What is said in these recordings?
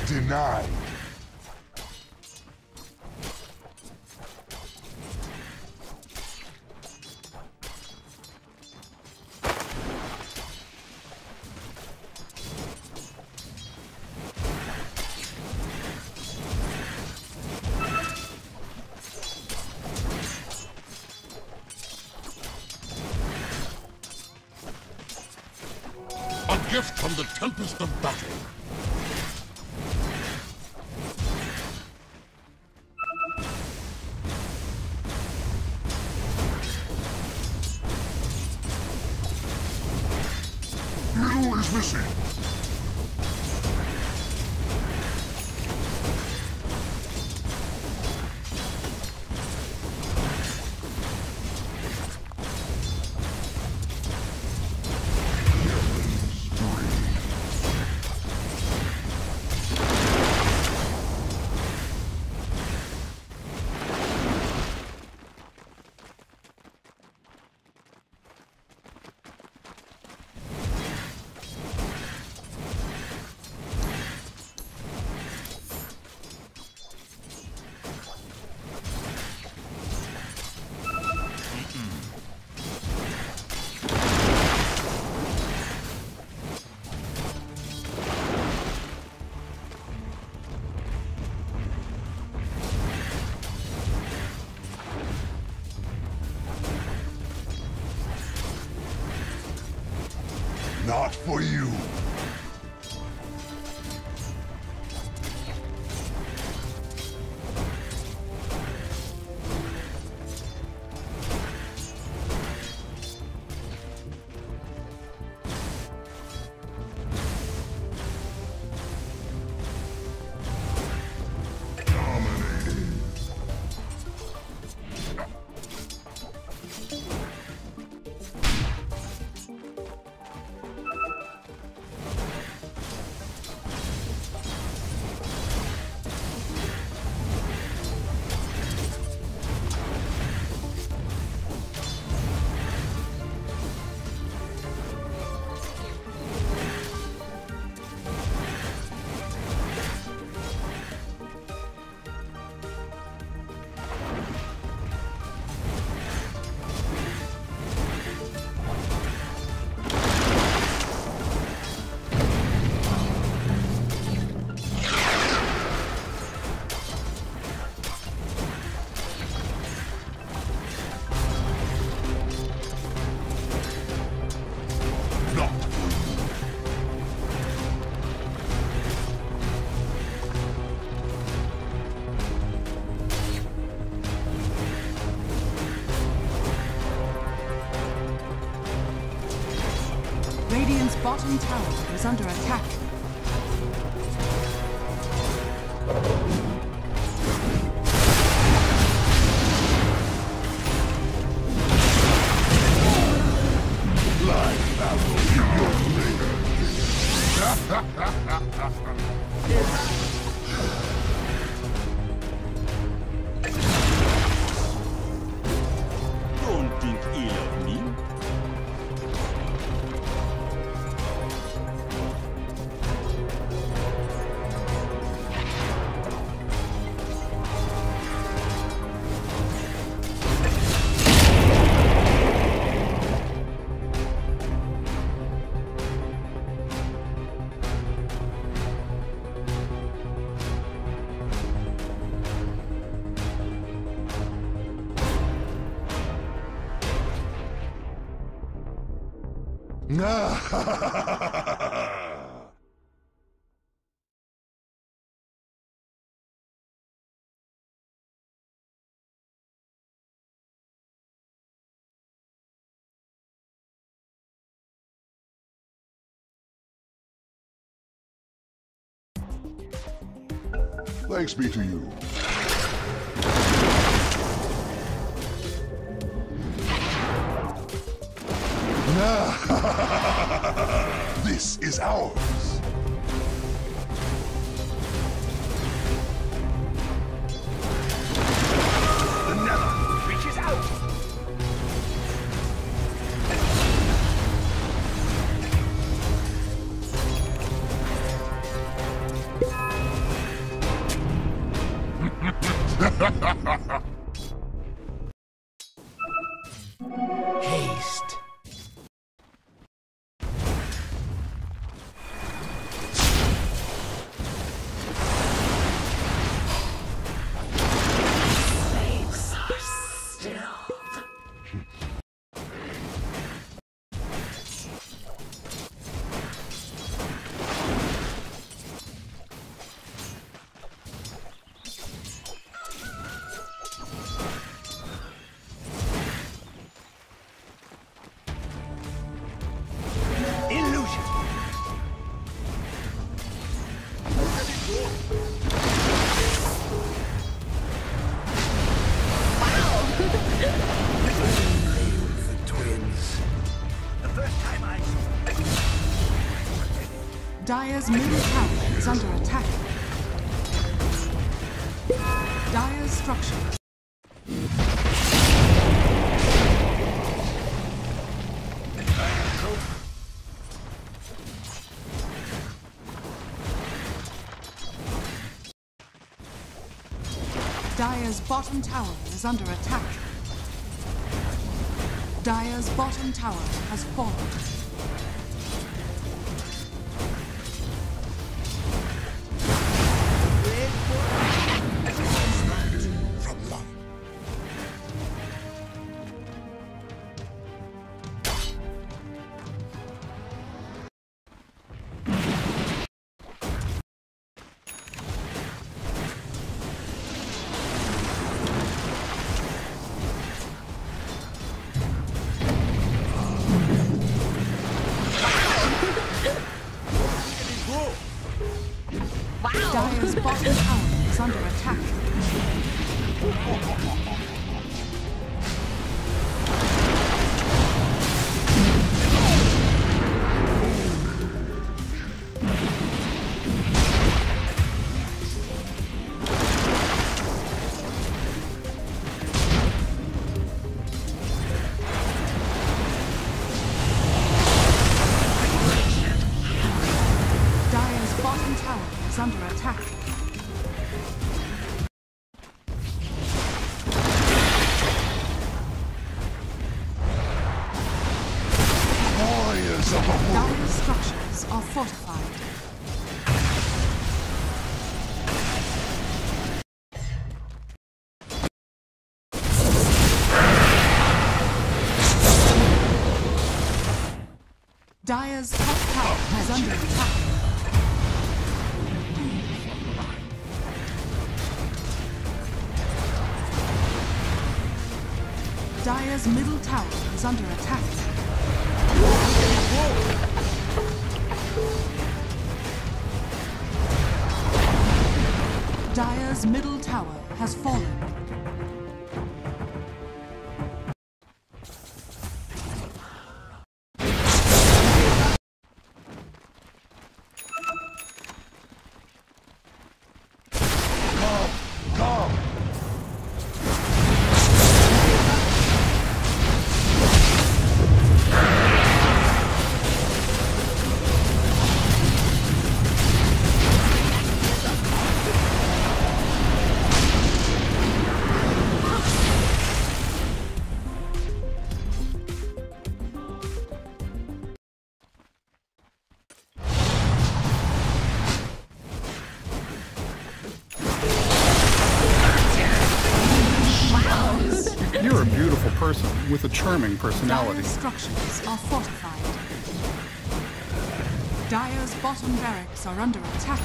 Denied. A gift from the tempest of battle. Middle is missing. Not for you. Radiant's bottom tower is under attack. Live battle to your lair. Don't think ill of me. Thanks be to you. This is ours. The nether reaches out. Haste. Dire's middle tower is under attack. Dire's structures. Dire's bottom tower is under attack. Dire's bottom tower has fallen. Dire's bottom tower is under attack. Dire's bottom tower is under attack. Warriors of the Wood. Dire's structures are fortified. Dire's top tower is under attack. Dire's middle tower is under attack. Dire's middle tower has fallen. You're a beautiful person with a charming personality. Dire's structures are fortified. Dire's bottom barracks are under attack.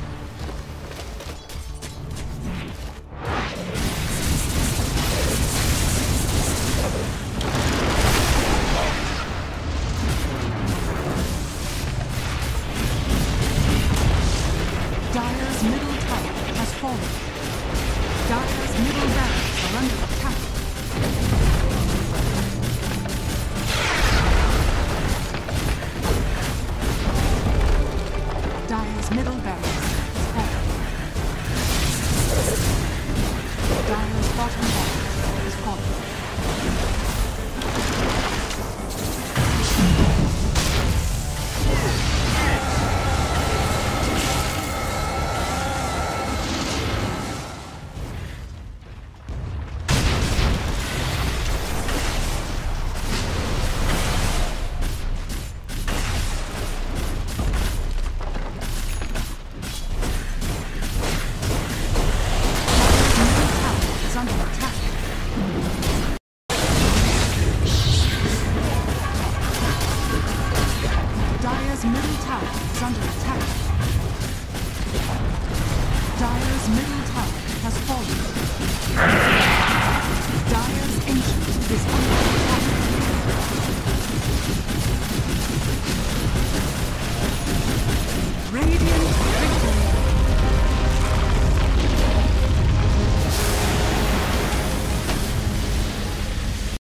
Dire's middle tower has fallen. Dire's middle barracks are under attack. Dire's middle barracks is fallen. Dire's bottom barracks is fallen. Dire's middle tower has fallen.